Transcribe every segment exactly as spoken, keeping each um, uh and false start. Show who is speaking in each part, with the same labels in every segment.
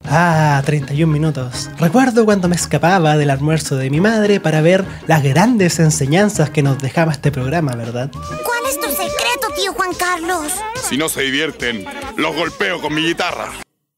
Speaker 1: Ah, treinta y un minutos. Recuerdo cuando me escapaba del almuerzo de mi madre para ver las grandes enseñanzas que nos dejaba este programa, ¿verdad?
Speaker 2: ¿Cuál es tu secreto, tío Juan Carlos?
Speaker 3: Si no se divierten, los golpeo con mi guitarra.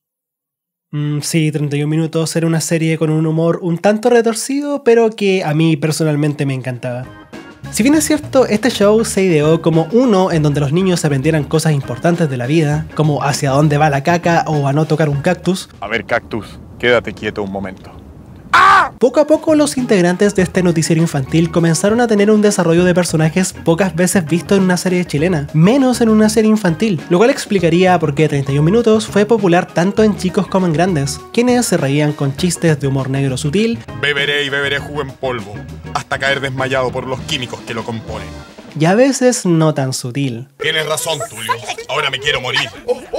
Speaker 1: Mm, sí, treinta y un minutos era una serie con un humor un tanto retorcido, pero que a mí personalmente me encantaba. Si bien es cierto, este show se ideó como uno en donde los niños aprendieran cosas importantes de la vida, como hacia dónde va la caca o a no tocar un cactus.
Speaker 3: A ver, Cactus, quédate quieto un momento.
Speaker 1: Poco a poco los integrantes de este noticiero infantil comenzaron a tener un desarrollo de personajes pocas veces visto en una serie chilena, menos en una serie infantil, lo cual explicaría por qué treinta y un minutos fue popular tanto en chicos como en grandes, quienes se reían con chistes de humor negro sutil.
Speaker 3: Beberé y beberé jugo en polvo, hasta caer desmayado por los químicos que lo componen.
Speaker 1: Y a veces no tan sutil.
Speaker 3: Tienes razón, Tulio. Ahora me quiero morir.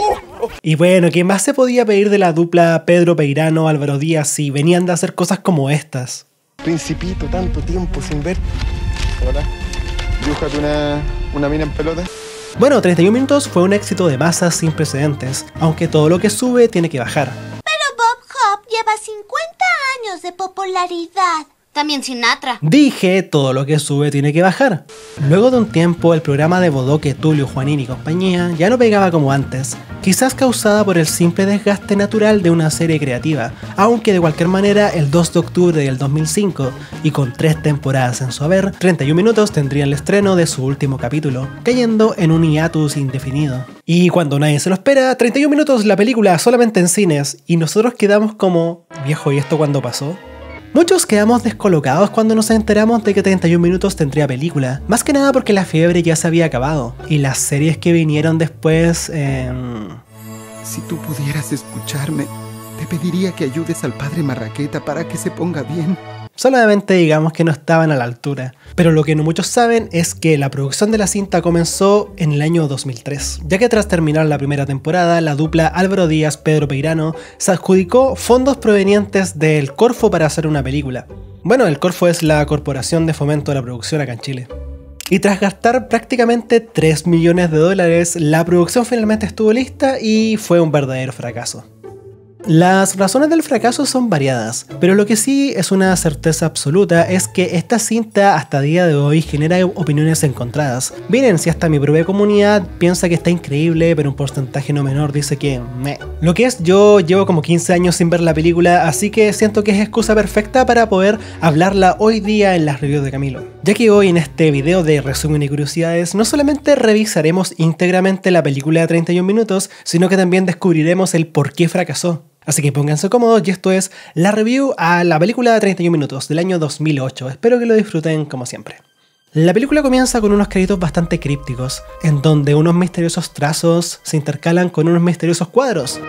Speaker 1: Y bueno, ¿qué más se podía pedir de la dupla Pedro Peirano, Álvaro Díaz si venían de hacer cosas como estas?
Speaker 4: Principito, tanto tiempo sin ver. Hola. Dibújate una, una mina en pelota.
Speaker 1: Bueno, treinta y un minutos fue un éxito de masas sin precedentes, aunque todo lo que sube tiene que bajar.
Speaker 2: Pero Bob Hope lleva cincuenta años de popularidad. También Sinatra.
Speaker 1: Dije, todo lo que sube tiene que bajar. Luego de un tiempo, el programa de Bodoque, Tulio, Juanín y compañía ya no pegaba como antes, quizás causada por el simple desgaste natural de una serie creativa, aunque de cualquier manera el dos de octubre del dos mil cinco, y con tres temporadas en su haber, treinta y un minutos tendría el estreno de su último capítulo, cayendo en un hiatus indefinido. Y cuando nadie se lo espera, treinta y un minutos la película solamente en cines, y nosotros quedamos como, viejo, ¿y esto cuándo pasó? Muchos quedamos descolocados cuando nos enteramos de que treinta y un minutos tendría película, más que nada porque la fiebre ya se había acabado, y las series que vinieron después... Eh...
Speaker 5: Si tú pudieras escucharme, te pediría que ayudes al padre Marraqueta para que se ponga bien.
Speaker 1: Solamente digamos que no estaban a la altura. Pero lo que no muchos saben es que la producción de la cinta comenzó en el año dos mil tres, ya que tras terminar la primera temporada, la dupla Álvaro Díaz-Pedro Peirano se adjudicó fondos provenientes del Corfo para hacer una película. Bueno, el Corfo es la Corporación de Fomento de la Producción acá en Chile. Y tras gastar prácticamente tres millones de dólares, la producción finalmente estuvo lista y fue un verdadero fracaso. Las razones del fracaso son variadas, pero lo que sí es una certeza absoluta es que esta cinta hasta día de hoy genera opiniones encontradas. Miren, si hasta mi propia comunidad piensa que está increíble, pero un porcentaje no menor dice que meh. Lo que es, yo llevo como quince años sin ver la película, así que siento que es excusa perfecta para poder hablarla hoy día en las reviews de Camilo. Ya que hoy en este video de resumen y curiosidades no solamente revisaremos íntegramente la película de treinta y un minutos, sino que también descubriremos el por qué fracasó. Así que pónganse cómodos y esto es la review a la película de treinta y un minutos del año dos mil ocho. Espero que lo disfruten como siempre. La película comienza con unos créditos bastante crípticos, en donde unos misteriosos trazos se intercalan con unos misteriosos cuadros.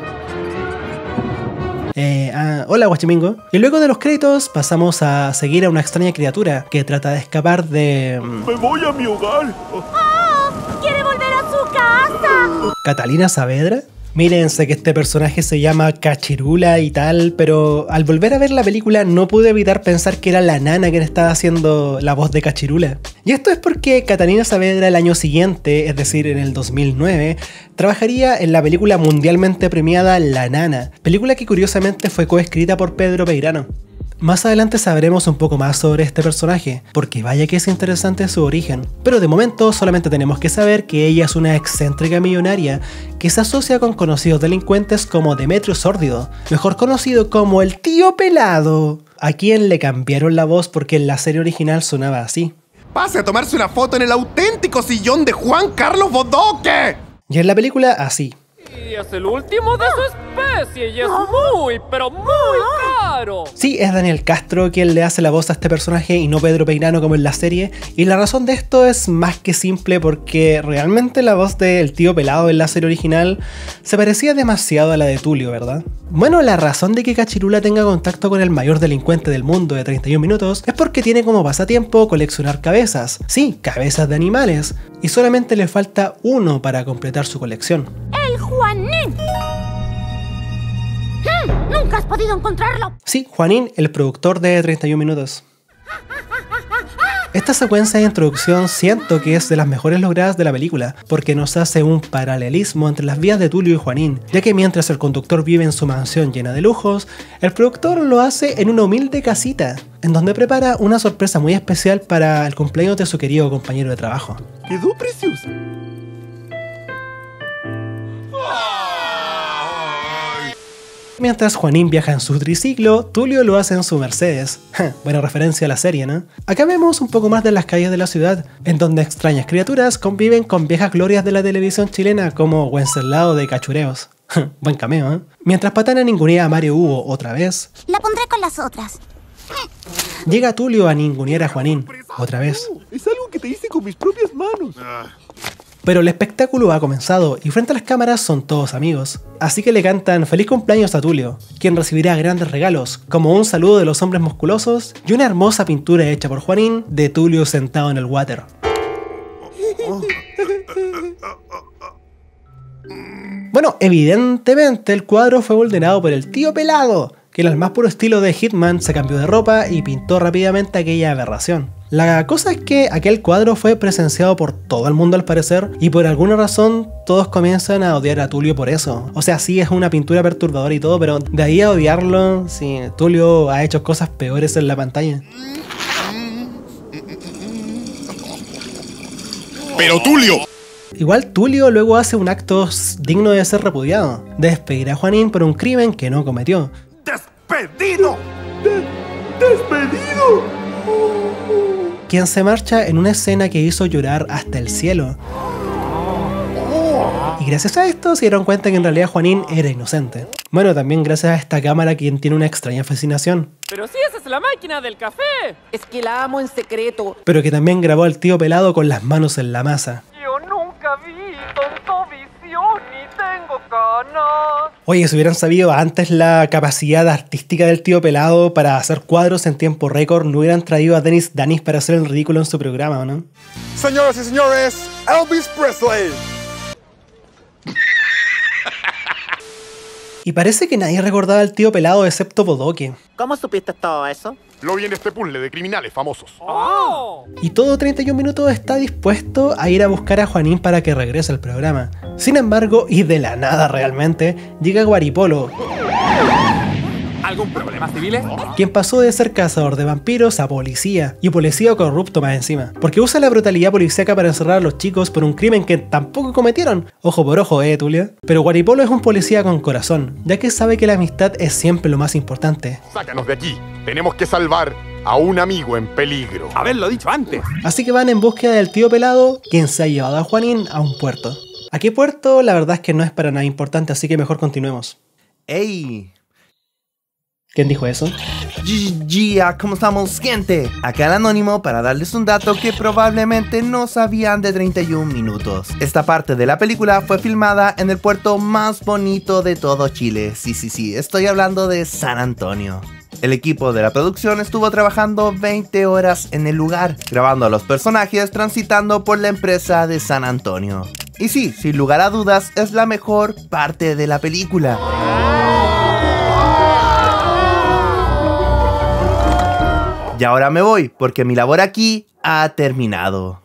Speaker 1: Eh, ah, hola Guachimingo. Y luego de los créditos pasamos a seguir a una extraña criatura que trata de escapar de...
Speaker 3: ¡Me voy a mi hogar!
Speaker 2: ¡Oh! ¡Quiere volver a su casa!
Speaker 1: ¿Catalina Saavedra? Miren, sé que este personaje se llama Cachirula y tal, pero al volver a ver la película no pude evitar pensar que era la nana quien estaba haciendo la voz de Cachirula. Y esto es porque Catalina Saavedra el año siguiente, es decir, en el dos mil nueve, trabajaría en la película mundialmente premiada La Nana, película que curiosamente fue coescrita por Pedro Peirano. Más adelante sabremos un poco más sobre este personaje, porque vaya que es interesante su origen. Pero de momento solamente tenemos que saber que ella es una excéntrica millonaria que se asocia con conocidos delincuentes como Demetrio Sórdido, mejor conocido como el Tío Pelado, a quien le cambiaron la voz porque en la serie original sonaba así.
Speaker 5: ¡Pase a tomarse una foto en el auténtico sillón de Juan Carlos Bodoque!
Speaker 1: Y en la película así.
Speaker 6: Y es el último de su especie y es muy, pero muy caro.
Speaker 1: Sí, es Daniel Castro quien le hace la voz a este personaje y no Pedro Peirano como en la serie. Y la razón de esto es más que simple porque realmente la voz del Tío Pelado en la serie original se parecía demasiado a la de Tulio, ¿verdad? Bueno, la razón de que Cachirula tenga contacto con el mayor delincuente del mundo de treinta y un minutos es porque tiene como pasatiempo coleccionar cabezas. Sí, cabezas de animales. Y solamente le falta uno para completar su colección.
Speaker 2: ¡El Juanín! Hmm, ¿Nunca has podido encontrarlo?
Speaker 1: Sí, Juanín, el productor de treinta y un minutos. Esta secuencia de introducción siento que es de las mejores logradas de la película, porque nos hace un paralelismo entre las vidas de Tulio y Juanín, ya que mientras el conductor vive en su mansión llena de lujos, el productor lo hace en una humilde casita, en donde prepara una sorpresa muy especial para el cumpleaños de su querido compañero de trabajo.
Speaker 5: Quedó preciosa.
Speaker 1: Mientras Juanín viaja en su triciclo, Tulio lo hace en su Mercedes. Buena referencia a la serie, ¿no? Acá vemos un poco más de las calles de la ciudad, en donde extrañas criaturas conviven con viejas glorias de la televisión chilena como Wenceslao de Cachureos. Buen cameo, ¿eh? Mientras Patana ningunea a Mario Hugo otra vez,
Speaker 2: La pondré con las otras.
Speaker 1: llega Tulio a ningunear a Juanín otra vez.
Speaker 5: Es algo que te hice con mis propias manos.
Speaker 1: Pero el espectáculo ha comenzado y frente a las cámaras son todos amigos. Así que le cantan feliz cumpleaños a Tulio, quien recibirá grandes regalos, como un saludo de los hombres musculosos y una hermosa pintura hecha por Juanín de Tulio sentado en el water. Bueno, evidentemente el cuadro fue ordenado por el tío Pelado, que en el más puro estilo de Hitman se cambió de ropa y pintó rápidamente aquella aberración. La cosa es que aquel cuadro fue presenciado por todo el mundo al parecer, y por alguna razón todos comienzan a odiar a Tulio por eso. O sea, sí es una pintura perturbadora y todo, pero de ahí a odiarlo, sí, Tulio ha hecho cosas peores en la pantalla.
Speaker 3: ¡Pero Tulio!
Speaker 1: Igual Tulio luego hace un acto digno de ser repudiado, de despedir a Juanín por un crimen que no cometió.
Speaker 5: ¡Despedido! De ¡Despedido!
Speaker 1: Quien se marcha en una escena que hizo llorar hasta el cielo. Y gracias a esto se dieron cuenta que en realidad Juanín era inocente. Bueno, también gracias a esta cámara quien tiene una extraña fascinación.
Speaker 6: Pero si esa es la máquina del café.
Speaker 7: Es que la amo en secreto.
Speaker 1: Pero que también grabó al tío Pelado con las manos en la masa.
Speaker 6: Yo nunca vi tontovisión ni tengo ganas.
Speaker 1: Oye, si hubieran sabido antes la capacidad artística del tío Pelado para hacer cuadros en tiempo récord, no hubieran traído a Dennis Danis para hacer el ridículo en su programa, ¿no?
Speaker 3: Señoras y señores, Elvis Presley.
Speaker 1: Y parece que nadie recordaba al tío Pelado excepto Bodoque.
Speaker 7: ¿Cómo supiste todo eso?
Speaker 3: Lo vi en este puzzle de criminales famosos.
Speaker 6: Oh.
Speaker 1: Y todo treinta y un minutos está dispuesto a ir a buscar a Juanín para que regrese al programa. Sin embargo, y de la nada realmente, llega Guaripolo,
Speaker 6: ¿Algún problema civiles?
Speaker 1: quien pasó de ser cazador de vampiros a policía, y policía corrupto más encima, porque usa la brutalidad policíaca para encerrar a los chicos por un crimen que tampoco cometieron. Ojo por ojo, eh, Tulio. Pero Guaripolo es un policía con corazón, ya que sabe que la amistad es siempre lo más importante.
Speaker 3: Sácanos de aquí. Tenemos que salvar a un amigo en peligro.
Speaker 6: Haberlo dicho antes.
Speaker 1: Así que van en búsqueda del tío Pelado, quien se ha llevado a Juanín a un puerto. ¿A qué puerto? La verdad es que no es para nada importante, así que mejor continuemos.
Speaker 8: ¡Ey!
Speaker 1: ¿Quién dijo eso?
Speaker 8: Ya, ¿cómo estamos, gente? Acá el Anónimo para darles un dato que probablemente no sabían de treinta y un minutos. Esta parte de la película fue filmada en el puerto más bonito de todo Chile. Sí, sí, sí, estoy hablando de San Antonio. El equipo de la producción estuvo trabajando veinte horas en el lugar, grabando a los personajes transitando por la empresa de San Antonio. Y sí, sin lugar a dudas, es la mejor parte de la película. Y ahora me voy, porque mi labor aquí ha terminado.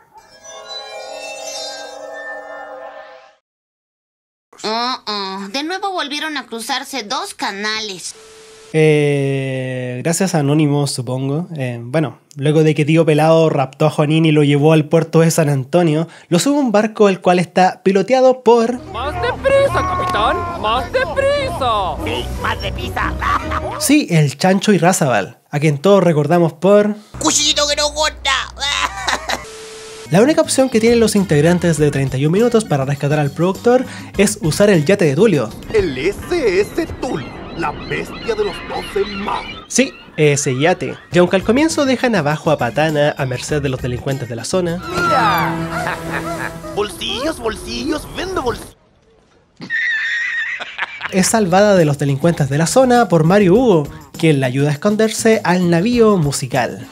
Speaker 2: Oh, oh. De nuevo volvieron a cruzarse dos canales.
Speaker 1: Eh, gracias a Anónimo, supongo. Eh, bueno, luego de que tío Pelado raptó a Juanín y lo llevó al puerto de San Antonio, lo sube a un barco el cual está piloteado por...
Speaker 6: ¡Más deprisa, capitán! ¡Más deprisa!
Speaker 7: Sí, más deprisa.
Speaker 1: Sí, el Chancho Irrazabal, a quien todos recordamos por...
Speaker 7: ¡Cuchillito que no corta!
Speaker 1: La única opción que tienen los integrantes de treinta y un minutos para rescatar al productor es usar el yate de Tulio.
Speaker 5: El ese ese Tulio, la bestia de los doce mares.
Speaker 1: Sí, ese yate. Y aunque al comienzo dejan abajo a Patana a merced de los delincuentes de la zona...
Speaker 7: ¡Mira! Bolsillos, bolsillos, vendo bolsillos.
Speaker 1: Es salvada de los delincuentes de la zona por Mario Hugo, quien la ayuda a esconderse al navío musical.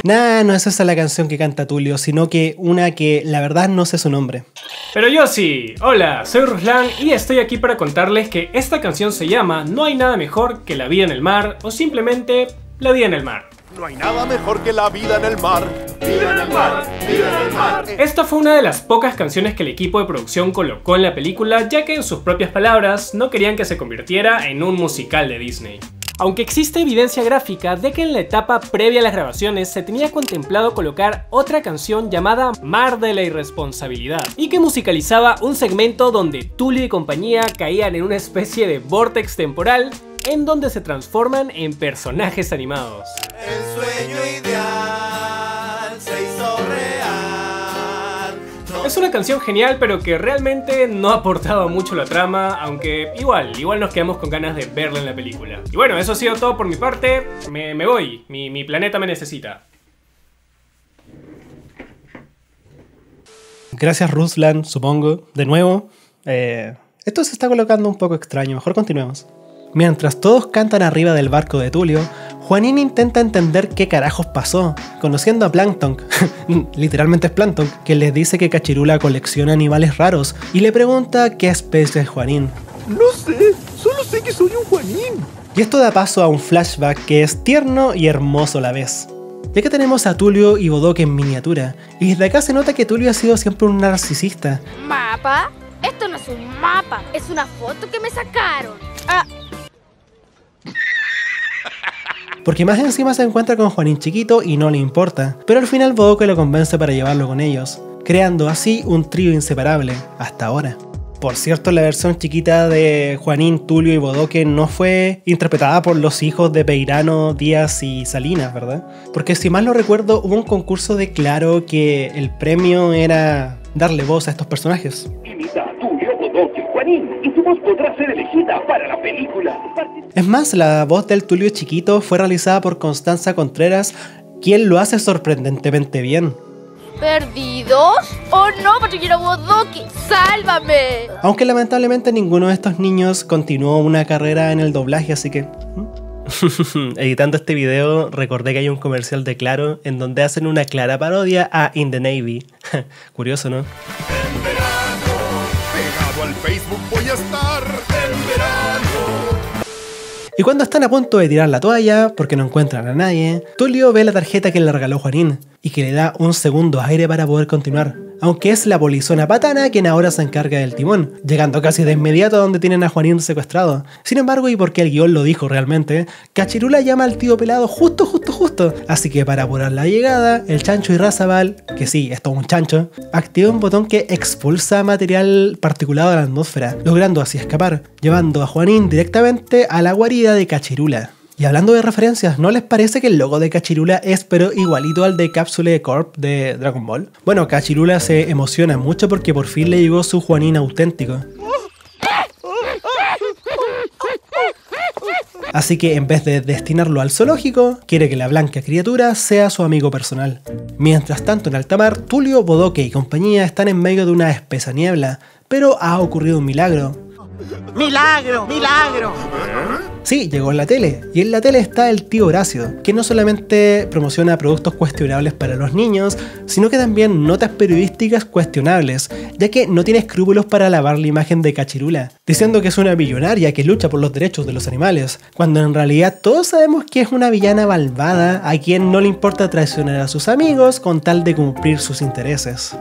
Speaker 1: Nah, no es esa la canción que canta Tulio, sino que una que la verdad no sé su nombre.
Speaker 9: Pero yo sí. Hola, soy Ruslan y estoy aquí para contarles que esta canción se llama No hay nada mejor que la vida en el mar o simplemente La vida en el mar.
Speaker 3: No hay nada mejor que la vida en el mar. Vida en el mar, vida en el mar.
Speaker 9: Esta fue una de las pocas canciones que el equipo de producción colocó en la película, ya que en sus propias palabras no querían que se convirtiera en un musical de Disney. Aunque existe evidencia gráfica de que en la etapa previa a las grabaciones se tenía contemplado colocar otra canción llamada Mar de la Irresponsabilidad y que musicalizaba un segmento donde Tulio y compañía caían en una especie de vórtex temporal en donde se transforman en personajes animados.
Speaker 8: El sueño ideal se hizo real. No.
Speaker 9: Es una canción genial, pero que realmente no ha aportado mucho a la trama, aunque igual, igual nos quedamos con ganas de verla en la película. Y bueno, eso ha sido todo por mi parte, me, me voy, mi, mi planeta me necesita.
Speaker 1: Gracias Ruslan, supongo, de nuevo. Eh, esto se está colocando un poco extraño, mejor continuemos. Mientras todos cantan arriba del barco de Tulio, Juanín intenta entender qué carajos pasó, conociendo a Plankton, literalmente es Plankton, que les dice que Cachirula colecciona animales raros y le pregunta qué especie es Juanín.
Speaker 5: No sé, solo sé que soy un Juanín.
Speaker 1: Y esto da paso a un flashback que es tierno y hermoso a la vez. Ya que tenemos a Tulio y Bodoque en miniatura, y desde acá se nota que Tulio ha sido siempre un narcisista.
Speaker 10: ¿Mapa? Esto no es un mapa, es una foto que me sacaron. Ah.
Speaker 1: Porque más encima se encuentra con Juanín chiquito y no le importa, pero al final Bodoque lo convence para llevarlo con ellos, creando así un trío inseparable, hasta ahora. Por cierto, la versión chiquita de Juanín, Tulio y Bodoque no fue interpretada por los hijos de Peirano, Díaz y Salinas, ¿verdad? Porque si mal no recuerdo, hubo un concurso de Claro que el premio era darle voz a estos personajes.
Speaker 11: Imita a Tulio, Bodoque, Juanín, y tu voz podrá ser elegida para la película.
Speaker 1: Es más, la voz del Tulio chiquito fue realizada por Constanza Contreras, quien lo hace sorprendentemente bien.
Speaker 10: ¿Perdidos? ¡Oh no, patrullero Bodoque! ¡Sálvame!
Speaker 1: Aunque lamentablemente ninguno de estos niños continuó una carrera en el doblaje, así que... Editando este video recordé que hay un comercial de Claro en donde hacen una clara parodia a In the Navy. Curioso, ¿no?
Speaker 3: En verano, pegado al Facebook voy a estar. En verano.
Speaker 1: Y cuando están a punto de tirar la toalla, porque no encuentran a nadie, Tulio ve la tarjeta que le regaló Juanín, y que le da un segundo aire para poder continuar. Aunque es la polizona patana quien ahora se encarga del timón, llegando casi de inmediato a donde tienen a Juanín secuestrado. Sin embargo, y porque el guión lo dijo realmente, Cachirula llama al tío pelado justo, justo, justo. Así que para apurar la llegada, el chancho Irrazabal, que sí, es todo un chancho, activa un botón que expulsa material particulado a la atmósfera, logrando así escapar, llevando a Juanín directamente a la guarida de Cachirula. Y hablando de referencias, ¿no les parece que el logo de Cachirula es pero igualito al de Capsule Corp de Dragon Ball? Bueno, Cachirula se emociona mucho porque por fin le llegó su Juanín auténtico. Así que en vez de destinarlo al zoológico, quiere que la blanca criatura sea su amigo personal. Mientras tanto en alta mar, Tulio, Bodoque y compañía están en medio de una espesa niebla, pero ha ocurrido un milagro.
Speaker 7: ¡Milagro! ¡Milagro!
Speaker 1: Sí, llegó en la tele, y en la tele está el tío Horacio, que no solamente promociona productos cuestionables para los niños, sino que también notas periodísticas cuestionables, ya que no tiene escrúpulos para lavar la imagen de Cachirula, diciendo que es una millonaria que lucha por los derechos de los animales, cuando en realidad todos sabemos que es una villana malvada a quien no le importa traicionar a sus amigos con tal de cumplir sus intereses.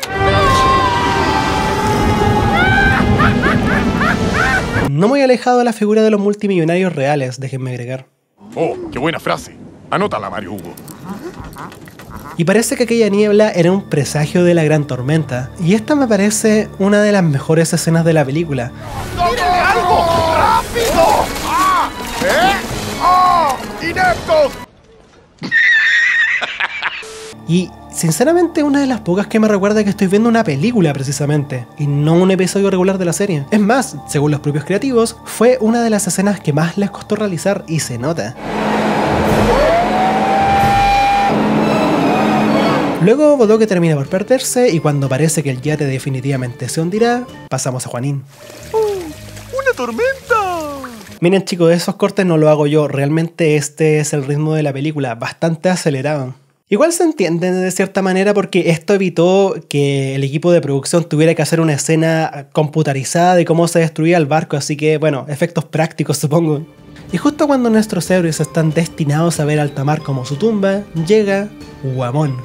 Speaker 1: No muy alejado de la figura de los multimillonarios reales, déjenme agregar.
Speaker 3: Oh, qué buena frase. Anótala, Mario Hugo.
Speaker 1: Y parece que aquella niebla era un presagio de la gran tormenta, y esta me parece una de las mejores escenas de la película.
Speaker 3: ¡Tírenle algo! ¡Rápido! ¡Ah! ¿Eh? ¡Ah! ¡Ineptos!
Speaker 1: Y sinceramente una de las pocas que me recuerda que estoy viendo una película precisamente, y no un episodio regular de la serie. Es más, según los propios creativos, fue una de las escenas que más les costó realizar y se nota. Luego Bodoque termina por perderse y cuando parece que el yate definitivamente se hundirá, pasamos a Juanín.
Speaker 5: ¡Uh! ¡Una tormenta!
Speaker 1: Miren chicos, esos cortes no lo hago yo, realmente este es el ritmo de la película, bastante acelerado. Igual se entiende de cierta manera porque esto evitó que el equipo de producción tuviera que hacer una escena computarizada de cómo se destruía el barco, así que bueno, efectos prácticos supongo. Y justo cuando nuestros héroes están destinados a ver alta mar como su tumba, llega Guamón.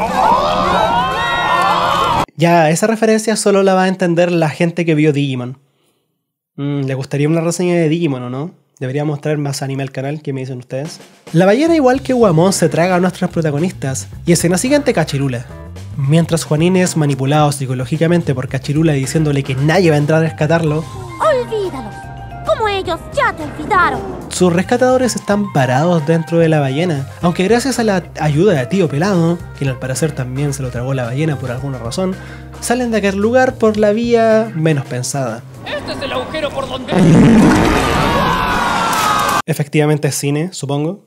Speaker 1: Ya, esa referencia solo la va a entender la gente que vio Digimon. Mm, ¿Le gustaría una reseña de Digimon o no? Deberíamos traer más anime al canal, ¿qué me dicen ustedes? La ballena, igual que Guamón, se traga a nuestros protagonistas. Y escena siguiente, Cachirula. Mientras Juanín es manipulado psicológicamente por Cachirula diciéndole que nadie va a entrar a rescatarlo,
Speaker 10: ¡olvídalos! Como ellos ya te olvidaron.
Speaker 1: Sus rescatadores están parados dentro de la ballena, aunque gracias a la ayuda de Tío Pelado, quien al parecer también se lo tragó la ballena por alguna razón, salen de aquel lugar por la vía menos pensada.
Speaker 6: Este es el agujero por donde...
Speaker 1: Efectivamente es cine, supongo.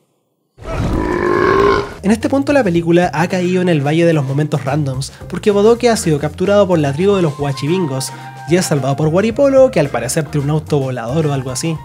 Speaker 1: En este punto la película ha caído en el valle de los momentos randoms, porque Bodoque ha sido capturado por la tribu de los Guachibingos y es salvado por Guaripolo, que al parecer tiene un auto volador o algo así.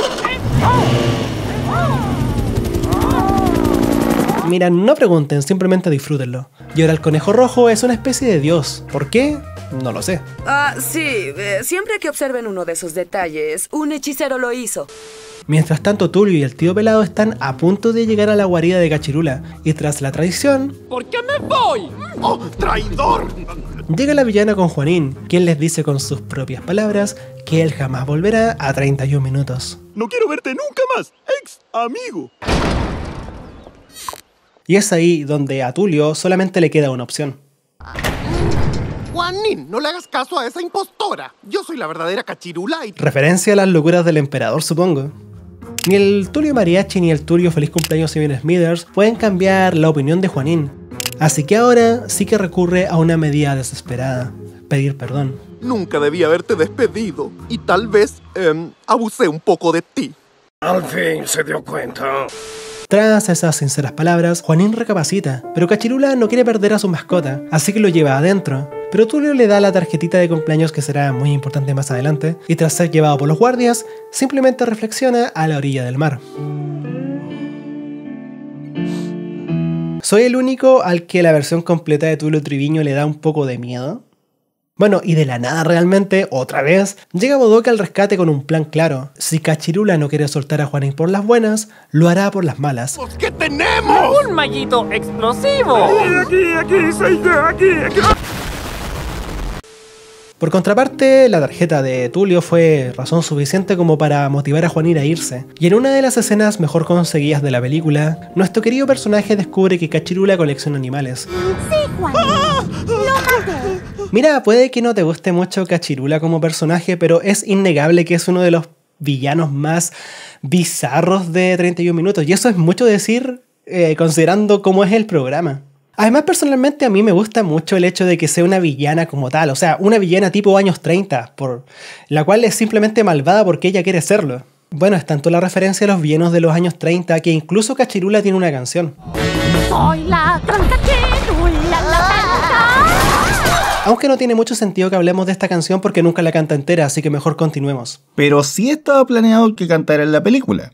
Speaker 1: Mira, no pregunten, simplemente disfrútenlo. Y ahora el conejo rojo es una especie de dios. ¿Por qué? No lo sé.
Speaker 12: Ah, sí, eh, siempre que observen uno de esos detalles, un hechicero lo hizo.
Speaker 1: Mientras tanto, Tulio y el tío Pelado están a punto de llegar a la guarida de Cachirula, y tras la traición...
Speaker 6: ¿Por qué me voy?
Speaker 3: ¡Oh, traidor!
Speaker 1: Llega la villana con Juanín, quien les dice con sus propias palabras que él jamás volverá a treinta y un minutos.
Speaker 3: No quiero verte nunca más, ex amigo.
Speaker 1: Y es ahí donde a Tulio solamente le queda una opción.
Speaker 13: Juanín, no le hagas caso a esa impostora. Yo soy la verdadera Cachirula y...
Speaker 1: Referencia a las locuras del emperador, supongo. Ni el Tulio Mariachi ni el Tulio Feliz Cumpleaños Steven Smithers pueden cambiar la opinión de Juanín. Así que ahora sí que recurre a una medida desesperada: pedir perdón.
Speaker 13: Nunca debí haberte despedido y tal vez eh, abusé un poco de ti.
Speaker 3: Al fin se dio cuenta.
Speaker 1: Tras esas sinceras palabras, Juanín recapacita, pero Cachirula no quiere perder a su mascota, así que lo lleva adentro. Pero Tulio le da la tarjetita de cumpleaños, que será muy importante más adelante, y tras ser llevado por los guardias, simplemente reflexiona a la orilla del mar. ¿Soy el único al que la versión completa de Tulio Triviño le da un poco de miedo? Bueno, y de la nada realmente, otra vez, llega Bodoque al rescate con un plan claro. Si Cachirula no quiere soltar a Juanín por las buenas, lo hará por las malas.
Speaker 13: ¿Qué tenemos?
Speaker 6: ¡Un maguito explosivo!
Speaker 3: Aquí, aquí, aquí, soy yo, aquí, aquí.
Speaker 1: Por contraparte, la tarjeta de Tulio fue razón suficiente como para motivar a Juanín a irse. Y en una de las escenas mejor conseguidas de la película, nuestro querido personaje descubre que Cachirula colecciona animales.
Speaker 10: Sí, Juanín. Lo maté.
Speaker 1: Mira, puede que no te guste mucho Cachirula como personaje, pero es innegable que es uno de los villanos más bizarros de treinta y un minutos. Y eso es mucho decir, eh, considerando cómo es el programa. Además, personalmente a mí me gusta mucho el hecho de que sea una villana como tal, o sea, una villana tipo años treinta, por la cual es simplemente malvada porque ella quiere serlo. Bueno, es tanto la referencia a los villanos de los años treinta que incluso Cachirula tiene una canción.
Speaker 10: Soy la gran Cachirula, la canta.
Speaker 1: Aunque no tiene mucho sentido que hablemos de esta canción porque nunca la canta entera, así que mejor continuemos.
Speaker 14: Pero sí estaba planeado que cantara en la película.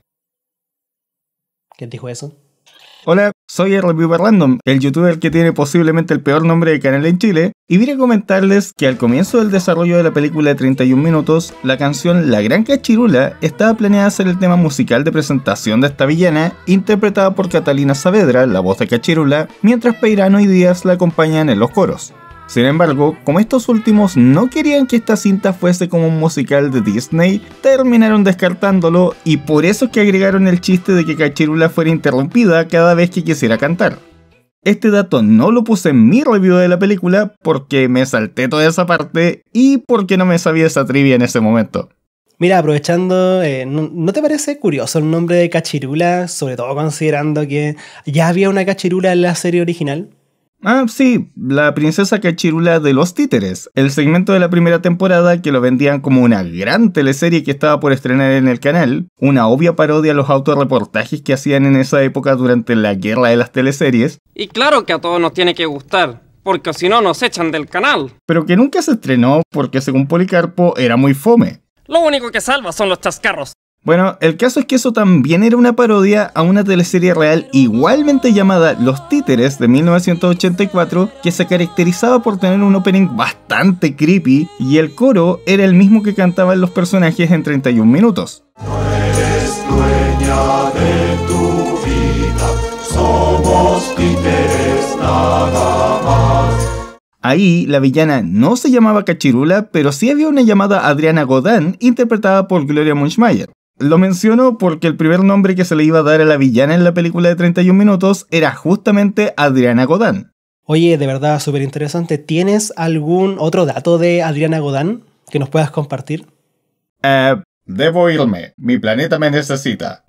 Speaker 1: ¿Quién dijo eso?
Speaker 14: Hola, soy el Reviewer Random, el youtuber que tiene posiblemente el peor nombre de canal en Chile, y vine a comentarles que al comienzo del desarrollo de la película de treinta y un minutos, la canción La Gran Cachirula estaba planeada ser el tema musical de presentación de esta villana, interpretada por Catalina Saavedra, la voz de Cachirula, mientras Peirano y Díaz la acompañan en los coros. Sin embargo, como estos últimos no querían que esta cinta fuese como un musical de Disney, terminaron descartándolo y por eso es que agregaron el chiste de que Cachirula fuera interrumpida cada vez que quisiera cantar. Este dato no lo puse en mi review de la película porque me salté toda esa parte y porque no me sabía esa trivia en ese momento.
Speaker 1: Mira, aprovechando, eh, ¿no, ¿no te parece curioso el nombre de Cachirula? Sobre todo considerando que ya había una Cachirula en la serie original.
Speaker 14: Ah, sí, la princesa Cachirula de los títeres, el segmento de la primera temporada que lo vendían como una gran teleserie que estaba por estrenar en el canal, una obvia parodia a los autorreportajes que hacían en esa época durante la guerra de las teleseries.
Speaker 15: Y claro que a todos nos tiene que gustar, porque si no nos echan del canal.
Speaker 14: Pero que nunca se estrenó porque según Policarpo era muy fome.
Speaker 15: Lo único que salva son los chascarros.
Speaker 14: Bueno, el caso es que eso también era una parodia a una teleserie real igualmente llamada Los Títeres de mil novecientos ochenta y cuatro, que se caracterizaba por tener un opening bastante creepy y el coro era el mismo que cantaban los personajes en treinta y un minutos.
Speaker 3: Eres dueña de tu vida, somos títeres nada más.
Speaker 14: Ahí la villana no se llamaba Cachirula, pero sí había una llamada Adriana Godán, interpretada por Gloria Muchmeyer. Lo menciono porque el primer nombre que se le iba a dar a la villana en la película de treinta y un minutos era justamente Adriana Godán.
Speaker 1: Oye, de verdad, súper interesante. ¿Tienes algún otro dato de Adriana Godán que nos puedas compartir?
Speaker 14: Eh, uh, debo irme. Mi planeta me necesita.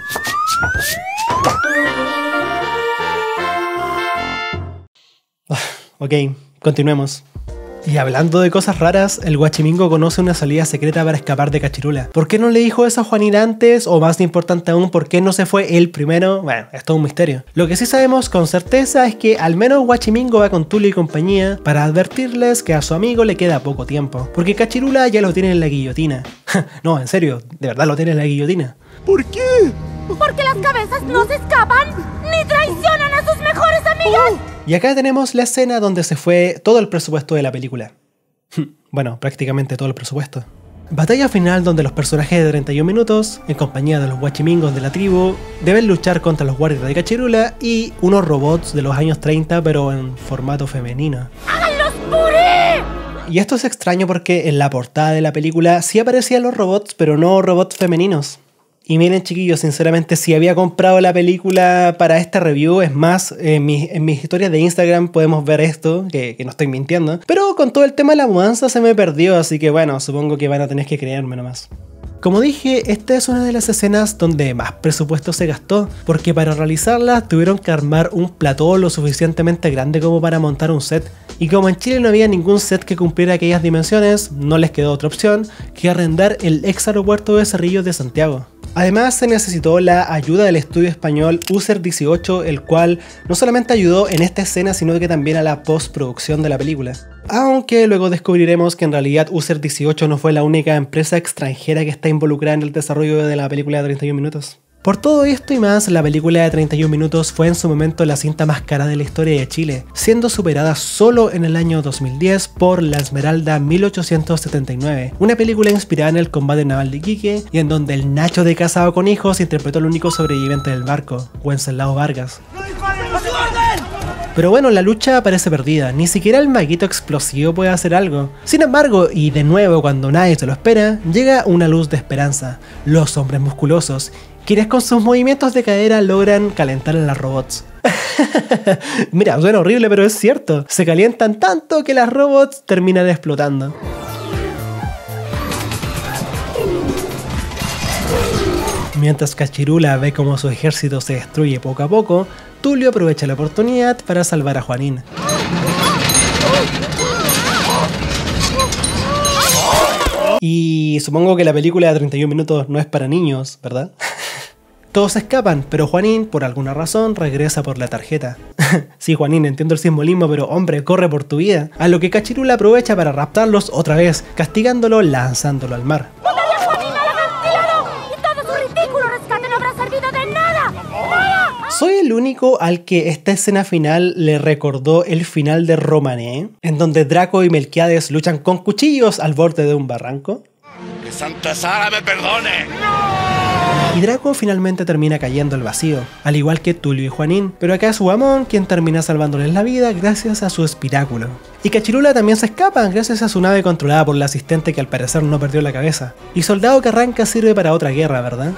Speaker 1: Ok, continuemos. Y hablando de cosas raras, el Guachimingo conoce una salida secreta para escapar de Cachirula. ¿Por qué no le dijo eso a Juanín antes? O más importante aún, ¿por qué no se fue él primero? Bueno, es todo un misterio. Lo que sí sabemos con certeza es que al menos Guachimingo va con Tulio y compañía para advertirles que a su amigo le queda poco tiempo. Porque Cachirula ya lo tiene en la guillotina. No, en serio, de verdad lo tiene en la guillotina.
Speaker 13: ¿Por qué?
Speaker 10: Porque las cabezas no se escapan ni traicionan a sus mejores amigas.
Speaker 1: Oh. Y acá tenemos la escena donde se fue todo el presupuesto de la película. Bueno, prácticamente todo el presupuesto. Batalla final donde los personajes de treinta y un minutos, en compañía de los guachimingos de la tribu, deben luchar contra los guardias de Cachirula y unos robots de los años treinta pero en formato femenino.
Speaker 10: ¡Háganlos puré!
Speaker 1: Y esto es extraño porque en la portada de la película sí aparecían los robots, pero no robots femeninos. Y miren chiquillos, sinceramente si había comprado la película para esta review, es más, en mis, en mis historias de Instagram podemos ver esto, que, que no estoy mintiendo. Pero con todo el tema de la mudanza se me perdió, así que bueno, supongo que van a tener que creerme nomás. Como dije, esta es una de las escenas donde más presupuesto se gastó, porque para realizarla tuvieron que armar un plató lo suficientemente grande como para montar un set. Y como en Chile no había ningún set que cumpliera aquellas dimensiones, no les quedó otra opción que arrendar el ex aeropuerto de Cerrillos de Santiago. Además se necesitó la ayuda del estudio español User dieciocho, el cual no solamente ayudó en esta escena sino que también a la postproducción de la película. Aunque luego descubriremos que en realidad User dieciocho no fue la única empresa extranjera que está involucrada en el desarrollo de la película de treinta y un minutos. Por todo esto y más, la película de treinta y un minutos fue en su momento la cinta más cara de la historia de Chile, siendo superada solo en el año dos mil diez por La Esmeralda mil ochocientos setenta y nueve, una película inspirada en el combate naval de Iquique y en donde el Nacho de Casado con Hijos interpretó al único sobreviviente del barco, Wenceslao Vargas. Pero bueno, la lucha parece perdida, ni siquiera el maguito explosivo puede hacer algo. Sin embargo, y de nuevo cuando nadie se lo espera, llega una luz de esperanza, los hombres musculosos, quienes con sus movimientos de cadera logran calentar a las robots. Mira, suena horrible pero es cierto, se calientan tanto que las robots terminan explotando. Mientras Cachirula ve cómo su ejército se destruye poco a poco, Tulio aprovecha la oportunidad para salvar a Juanín. Y supongo que la película de treinta y un minutos no es para niños, ¿verdad? Todos escapan, pero Juanín, por alguna razón, regresa por la tarjeta. Sí, Juanín, entiendo el simbolismo, pero hombre, corre por tu vida. A lo que Cachirula aprovecha para raptarlos otra vez, castigándolo lanzándolo al mar.
Speaker 10: ¡Botaría a Juanín al acantilado! ¡Y todo su ridículo rescate no habrá servido de nada! ¡Nada!
Speaker 1: ¿Soy el único al que esta escena final le recordó el final de Romané, en donde Draco y Melquiades luchan con cuchillos al borde de un barranco?
Speaker 3: ¡Que Santa Sara me perdone!
Speaker 1: Y Draco finalmente termina cayendo al vacío, al igual que Tulio y Juanín, pero acá es Uamón quien termina salvándoles la vida gracias a su espiráculo. Y Cachirula también se escapa gracias a su nave controlada por la asistente que al parecer no perdió la cabeza. Y Soldado que arranca sirve para otra guerra, ¿verdad?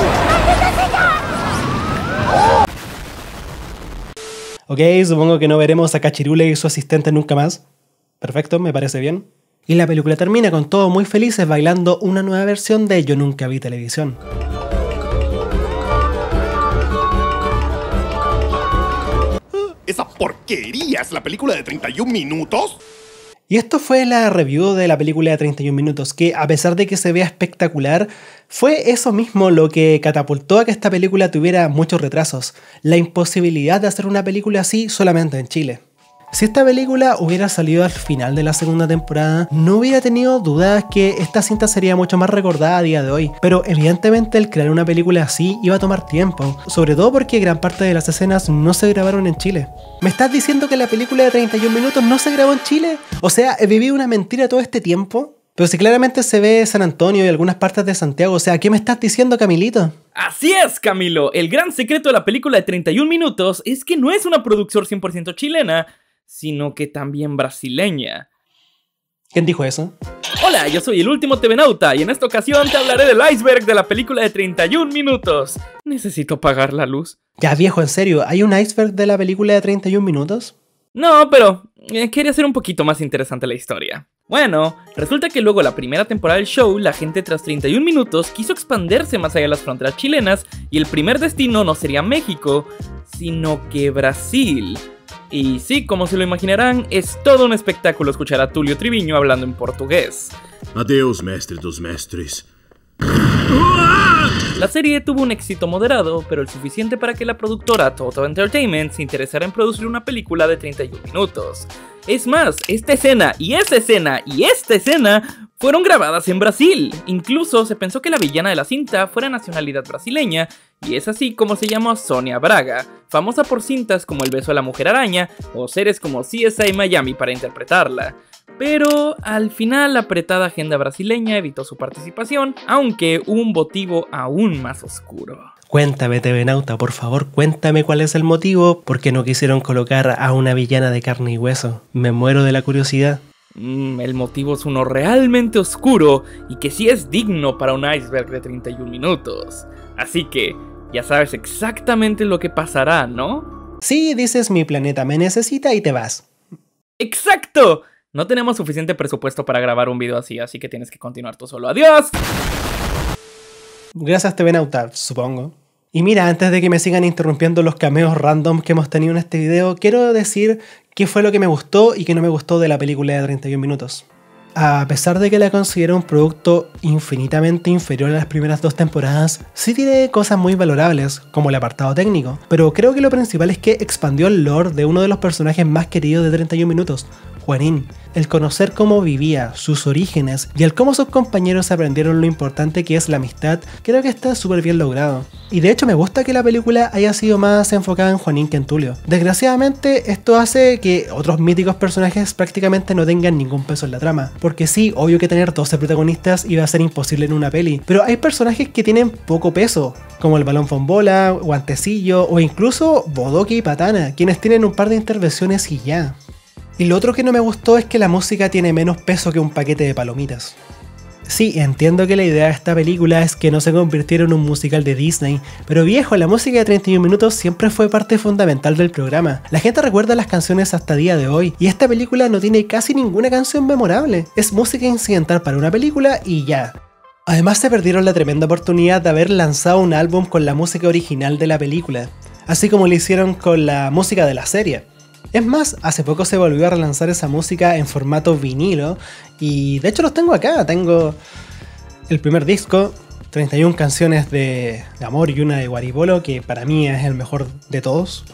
Speaker 1: Ok, supongo que no veremos a Cachirula y su asistente nunca más. Perfecto, me parece bien. Y la película termina con todos muy felices bailando una nueva versión de Yo Nunca Vi Televisión.
Speaker 13: ¿Esa porquería es la película de treinta y un minutos?
Speaker 1: Y esto fue la review de la película de treinta y un minutos, que a pesar de que se vea espectacular, fue eso mismo lo que catapultó a que esta película tuviera muchos retrasos, la imposibilidad de hacer una película así solamente en Chile. Si esta película hubiera salido al final de la segunda temporada, no hubiera tenido dudas que esta cinta sería mucho más recordada a día de hoy, pero evidentemente el crear una película así iba a tomar tiempo, sobre todo porque gran parte de las escenas no se grabaron en Chile. ¿Me estás diciendo que la película de treinta y un minutos no se grabó en Chile? O sea, ¿he vivido una mentira todo este tiempo? Pero si claramente se ve San Antonio y algunas partes de Santiago, o sea, ¿qué me estás diciendo, Camilito?
Speaker 16: Así es, Camilo. El gran secreto de la película de treinta y un minutos es que no es una producción cien por ciento chilena, sino que también brasileña.
Speaker 1: ¿Quién dijo eso?
Speaker 16: Hola, yo soy el último T V Nauta y en esta ocasión te hablaré del iceberg de la película de treinta y un minutos. Necesito pagar la luz.
Speaker 1: Ya viejo, en serio, ¿hay un iceberg de la película de treinta y un minutos?
Speaker 16: No, pero eh, quería hacer un poquito más interesante la historia. Bueno, resulta que luego de la primera temporada del show, la gente tras treinta y un minutos quiso expandirse más allá de las fronteras chilenas y el primer destino no sería México, sino que Brasil. Y sí, como se lo imaginarán, es todo un espectáculo escuchar a Tulio Triviño hablando en portugués.
Speaker 17: Adeus, mestre dos mestres.
Speaker 16: La serie tuvo un éxito moderado, pero el suficiente para que la productora Total Entertainment se interesara en producir una película de treinta y un minutos. Es más, esta escena y esta escena y esta escena fueron grabadas en Brasil. Incluso se pensó que la villana de la cinta fuera nacionalidad brasileña, y es así como se llamó Sônia Braga, famosa por cintas como El beso de la mujer araña o series como C S I Miami para interpretarla. Pero al final la apretada agenda brasileña evitó su participación, aunque hubo un motivo aún más oscuro.
Speaker 1: Cuéntame, T V Nauta, por favor, cuéntame cuál es el motivo por qué no quisieron colocar a una villana de carne y hueso. Me muero de la curiosidad.
Speaker 16: Mm, el motivo es uno realmente oscuro y que sí es digno para un iceberg de treinta y un minutos. Así que ya sabes exactamente lo que pasará, ¿no?
Speaker 1: Sí, dices mi planeta me necesita y te vas.
Speaker 16: ¡Exacto! No tenemos suficiente presupuesto para grabar un video así, así que tienes que continuar tú solo. ¡Adiós!
Speaker 1: Gracias, T V Nauta, supongo. Y mira, antes de que me sigan interrumpiendo los cameos random que hemos tenido en este video, quiero decir qué fue lo que me gustó y qué no me gustó de la película de treinta y un minutos. A pesar de que la considero un producto infinitamente inferior a las primeras dos temporadas, sí tiene cosas muy valorables, como el apartado técnico, pero creo que lo principal es que expandió el lore de uno de los personajes más queridos de treinta y un minutos, Juanín. El conocer cómo vivía, sus orígenes y el cómo sus compañeros aprendieron lo importante que es la amistad, creo que está súper bien logrado. Y de hecho me gusta que la película haya sido más enfocada en Juanín que en Tulio. Desgraciadamente esto hace que otros míticos personajes prácticamente no tengan ningún peso en la trama, porque sí, obvio que tener doce protagonistas iba a ser imposible en una peli, pero hay personajes que tienen poco peso, como el Balón Fombola, Guantecillo o incluso Bodoque y Patana, quienes tienen un par de intervenciones y ya. Y lo otro que no me gustó es que la música tiene menos peso que un paquete de palomitas. Sí, entiendo que la idea de esta película es que no se convirtiera en un musical de Disney, pero viejo, la música de treinta y un minutos siempre fue parte fundamental del programa. La gente recuerda las canciones hasta día de hoy, y esta película no tiene casi ninguna canción memorable. Es música incidental para una película y ya. Además se perdieron la tremenda oportunidad de haber lanzado un álbum con la música original de la película, así como lo hicieron con la música de la serie. Es más, hace poco se volvió a relanzar esa música en formato vinilo y de hecho los tengo acá. Tengo el primer disco, treinta y una canciones de, de amor y una de Guaripolo, que para mí es el mejor de todos,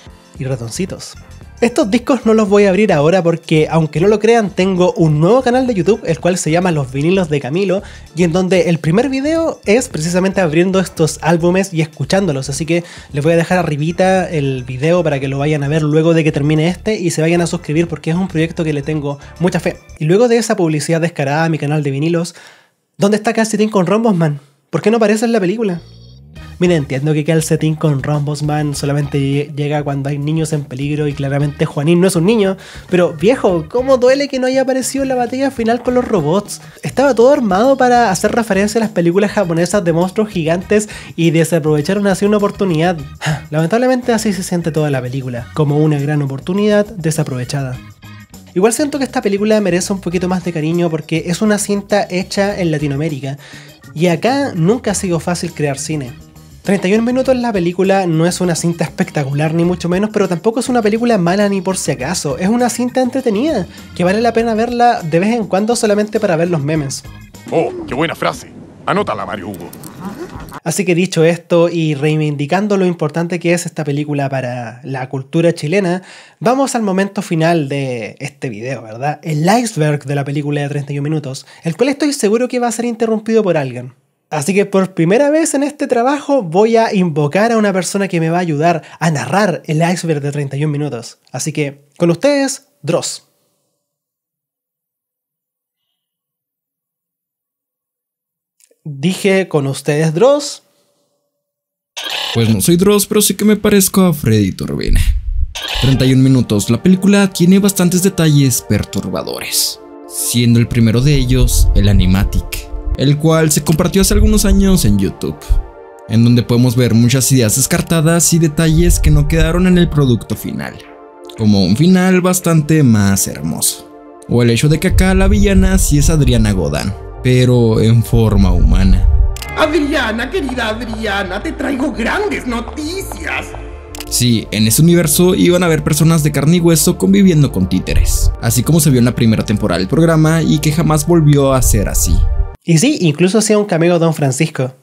Speaker 1: y Ratoncitos. Estos discos no los voy a abrir ahora porque, aunque no lo crean, tengo un nuevo canal de YouTube, el cual se llama Los Vinilos de Camilo, y en donde el primer video es precisamente abriendo estos álbumes y escuchándolos, así que les voy a dejar arribita el video para que lo vayan a ver luego de que termine este y se vayan a suscribir porque es un proyecto que le tengo mucha fe. Y luego de esa publicidad descarada a mi canal de vinilos, ¿dónde está Calcetín con Rombos Man? ¿Por qué no aparece en la película? Mira, entiendo que Calcetín con Rombos Man solamente llega cuando hay niños en peligro y claramente Juanín no es un niño, pero viejo, ¿cómo duele que no haya aparecido en la batalla final con los robots? Estaba todo armado para hacer referencia a las películas japonesas de monstruos gigantes y desaprovecharon así una oportunidad. Lamentablemente así se siente toda la película, como una gran oportunidad desaprovechada. Igual siento que esta película merece un poquito más de cariño porque es una cinta hecha en Latinoamérica y acá nunca ha sido fácil crear cine. treinta y un minutos la película no es una cinta espectacular ni mucho menos, pero tampoco es una película mala ni por si acaso. Es una cinta entretenida, que vale la pena verla de vez en cuando solamente para ver los memes.
Speaker 3: Oh, qué buena frase. Anótala, Mario Hugo.
Speaker 1: Así que dicho esto y reivindicando lo importante que es esta película para la cultura chilena, vamos al momento final de este video, ¿verdad? El iceberg de la película de treinta y un minutos, el cual estoy seguro que va a ser interrumpido por alguien. Así que por primera vez en este trabajo voy a invocar a una persona que me va a ayudar a narrar el iceberg de treinta y un minutos. Así que, con ustedes, Dross. Dije con ustedes Dross.
Speaker 18: Pues no soy Dross, pero sí que me parezco a Freddy Turbine. treinta y un minutos, la película tiene bastantes detalles perturbadores, siendo el primero de ellos el animatic, el cual se compartió hace algunos años en YouTube, en donde podemos ver muchas ideas descartadas y detalles que no quedaron en el producto final, como un final bastante más hermoso, o el hecho de que acá la villana sí es Adriana Godán, pero en forma humana.
Speaker 5: Adriana, querida Adriana, te traigo grandes noticias.
Speaker 18: Sí, en ese universo iban a haber personas de carne y hueso conviviendo con títeres, así como se vio en la primera temporada del programa y que jamás volvió a ser así.
Speaker 1: Y sí, incluso hacía un cameo Don Francisco.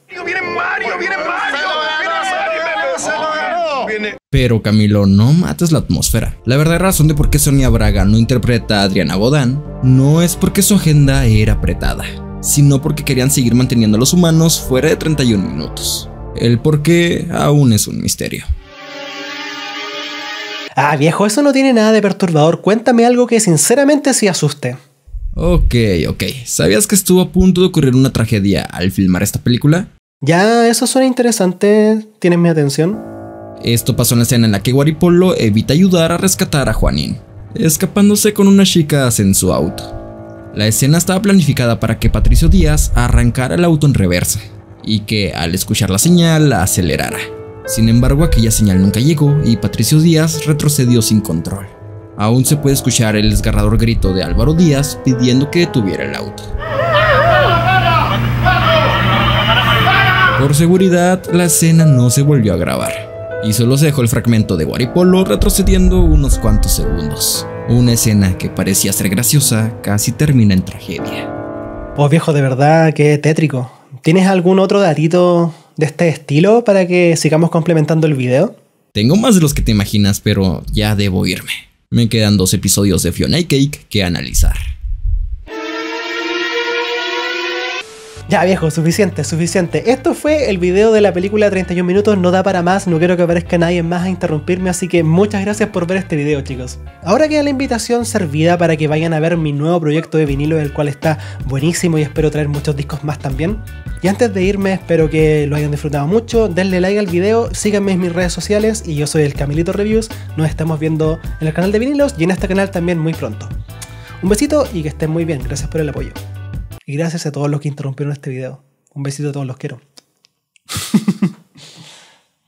Speaker 18: Pero Camilo, no mates la atmósfera. La verdadera razón de por qué Sonia Braga no interpreta a Adriana Godán no es porque su agenda era apretada, sino porque querían seguir manteniendo a los humanos fuera de treinta y un minutos. El por qué aún es un misterio.
Speaker 1: Ah, viejo, eso no tiene nada de perturbador. Cuéntame algo que sinceramente sí asuste.
Speaker 18: Ok, ok. ¿Sabías que estuvo a punto de ocurrir una tragedia al filmar esta película?
Speaker 1: Ya, eso suena interesante. ¿Tienes mi atención?
Speaker 18: Esto pasó en la escena en la que Guaripolo evita ayudar a rescatar a Juanín, escapándose con unas chicas en su auto. La escena estaba planificada para que Patricio Díaz arrancara el auto en reversa y que al escuchar la señal la acelerara. Sin embargo, aquella señal nunca llegó y Patricio Díaz retrocedió sin control. Aún se puede escuchar el desgarrador grito de Álvaro Díaz pidiendo que detuviera el auto. Por seguridad, la escena no se volvió a grabar y solo se dejó el fragmento de Guaripolo retrocediendo unos cuantos segundos. Una escena que parecía ser graciosa casi termina en tragedia.
Speaker 1: Oh viejo, de verdad, qué tétrico. ¿Tienes algún otro datito de este estilo para que sigamos complementando el video?
Speaker 18: Tengo más de los que te imaginas, pero ya debo irme. Me quedan dos episodios de Fiona y Cake que analizar.
Speaker 1: Ya viejo, suficiente, suficiente. Esto fue el video de la película treinta y un minutos, no da para más, no quiero que aparezca nadie más a interrumpirme, así que muchas gracias por ver este video, chicos. Ahora queda la invitación servida para que vayan a ver mi nuevo proyecto de vinilo, el cual está buenísimo y espero traer muchos discos más también. Y antes de irme, espero que lo hayan disfrutado mucho, denle like al video, síganme en mis redes sociales y yo soy el Camilito Reviews, nos estamos viendo en el canal de vinilos y en este canal también muy pronto. Un besito y que estén muy bien, gracias por el apoyo. Y gracias a todos los que interrumpieron este video. Un besito a todos, los quiero.